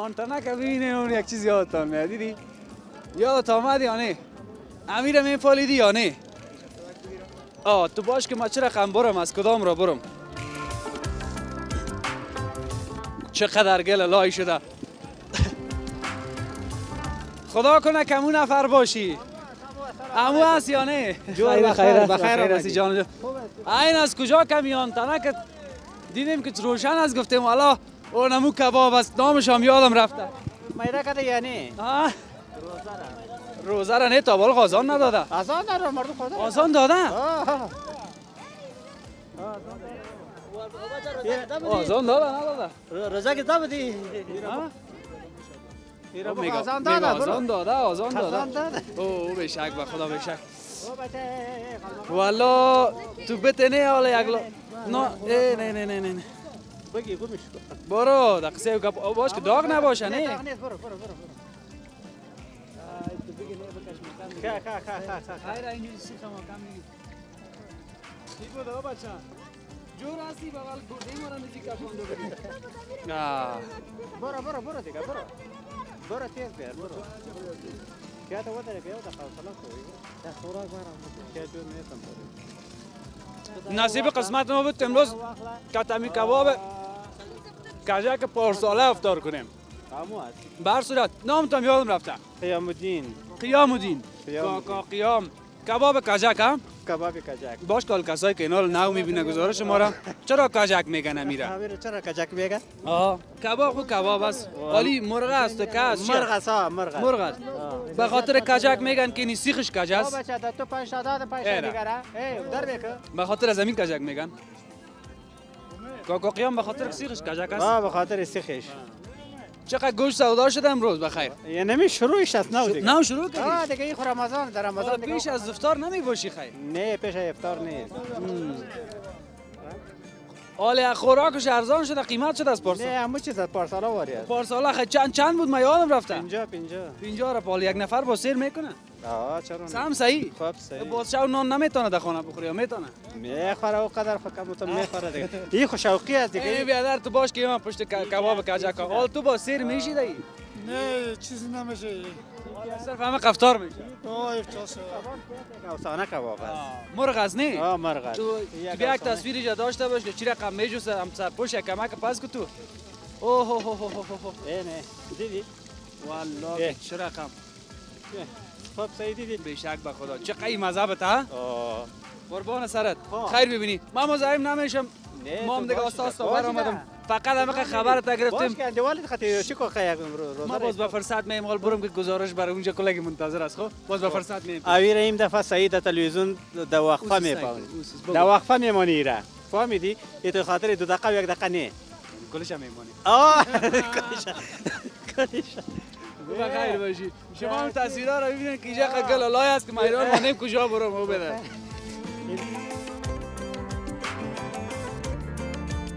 مانتانا که ببینه اون یک چیز یادتان میاد دیدی؟ یادت آمد یا نه؟ امیر من فالیدی یا نه؟ تو باش که ما چه رقم برم از کدام را برم؟ چقدر گل لای شده خدا کنه کمون نفر باشی امو هست یا نه؟ بخیر هستی جان جان این از کجا کمیان تنه که دیدیم که روشن از گفتیم والا اون امو کباب است نامش هم یادم رفته میره کده یا نه؟ روزه را نه تا بالا آزان نداده آزان داره مردم خدا آزان داده؟ آزان داده نداده روزه که دادی آزان داده او بشک به خدا بشک والا تو بتنه حالا یک نه بگی گمش برو دقیقه باش که داغ نباشه نه برو خیر اینجوری سیخم کم نگید چی بود بچه جور هستی بغل گرده ما را نزدیک افاندو بگید برو دیگه برو تیز بیار برو کیا تا وداره که یو تا حوصله کوی تا خوراک برام که جور نیستم نصیب قسمت ما بود امروز کتمی کباب کجک پارساله افطار کنیم بر صورت نامتان یادم رفته قیام الدین کاکا قیام کباب کجک هم کباب کجک باش کال کسایی که اینا رو نو میبینه گزارش ما را چرا کجک میگن امیره چرا کجک میگن کباب خود کباب است ولی مرغ است که است مرغ است به خاطر کجک میگن که این سیخش کج است بچه تو 5 داد 5 دیگه در بکن به خاطر زمین کجک میگن کاکا قیام به خاطر سیخش کجک است به خاطر سیخش چقدر گوشت سودا شده امروز بخیر یه نمی شروعش است نو شروع کردی دیگه این رمضان در رمضان پیش از افطار نمی باشی خیر نه پیش از افطار نیست حالا خوراکش ارزان شده قیمت شده از پارسال نه همه چیز از پارسالا واری است پارسالا خیلی چند بود من یادم رفته 50 را پال یک نفر با سیر میکنه چرا سم صحیح خب صحیح باز شو نان نمیتونه در خانه بخوری یا میتونه میخوره او قدر فکر تو میخوره دیگه این خو شوقی است دیگه بیادر تو باش که من پشت کباب کجک حال تو با سیر میشی دی نه چیزی نمیشه صرف همه افطار میشه افطار افسانه کباب است مرغ است نه مرغ است تو بیا یک تصویری داشته باش که چی رقم میجوسه هم سر پشت کمک پس که تو اوه نه دیدی والله چه رقم خب صحیح دیدی بیشک به خدا چه قی مذهبت ها قربان سرت خیر ببینی من مزاحم نمیشم ما هم دیگه استاد آمدم فقط همه خبرت گرفتیم باش که دیوالت خاطر چی کو خیاق ما باز به فرصت مییم حال برم که گزارش برای اونجا کلگی منتظر است خب باز به فرصت مییم اویر این دفعه سعید تلویزیون در وقفه میپاونی در وقفه میمونی را فهمیدی یه تو خاطر 2 دقیقه و 1 دقیقه نه کلش میمونی کلش بخیر باشی شما هم تصویرها رو ببینید که اینجا گل لای است که میدان ما نیم کجا برم او بده